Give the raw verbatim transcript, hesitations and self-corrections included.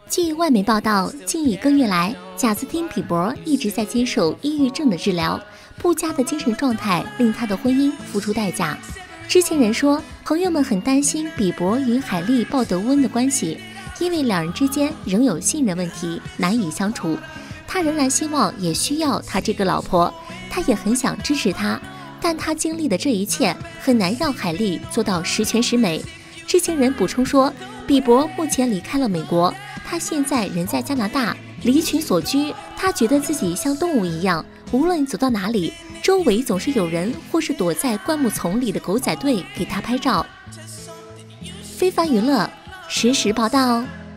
据外媒报道，近一个月来，贾斯汀·比伯一直在接受抑郁症的治疗，不佳的精神状态令他的婚姻付出代价。知情人说，朋友们很担心比伯与海莉·鲍德温的关系，因为两人之间仍有信任问题，难以相处。他仍然希望也需要他这个老婆，他也很想支持她，但他经历的这一切很难让海莉做到十全十美。知情人补充说，比伯目前离开了美国，他现在人在加拿大，离群所居。他觉得自己像动物一样，无论走到哪里，周围总是有人或是躲在灌木丛里的狗仔队给他拍照。非凡娱乐实时报道。